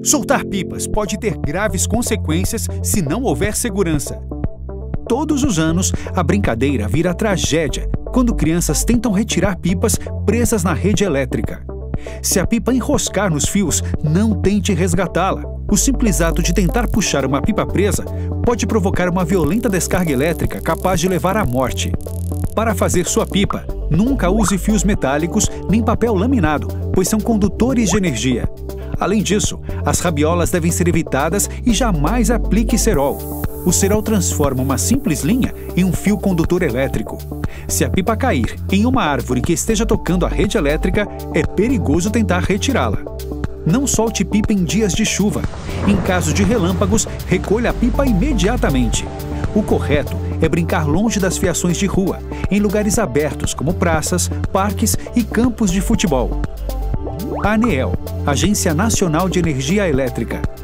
Soltar pipas pode ter graves consequências se não houver segurança. Todos os anos, a brincadeira vira tragédia quando crianças tentam retirar pipas presas na rede elétrica. Se a pipa enroscar nos fios, não tente resgatá-la. O simples ato de tentar puxar uma pipa presa pode provocar uma violenta descarga elétrica capaz de levar à morte. Para fazer sua pipa, nunca use fios metálicos nem papel laminado, pois são condutores de energia. Além disso, as rabiolas devem ser evitadas e jamais aplique cerol. O cerol transforma uma simples linha em um fio condutor elétrico. Se a pipa cair em uma árvore que esteja tocando a rede elétrica, é perigoso tentar retirá-la. Não solte pipa em dias de chuva. Em caso de relâmpagos, recolha a pipa imediatamente. O correto é brincar longe das fiações de rua, em lugares abertos como praças, parques e campos de futebol. ANEEL, Agência Nacional de Energia Elétrica.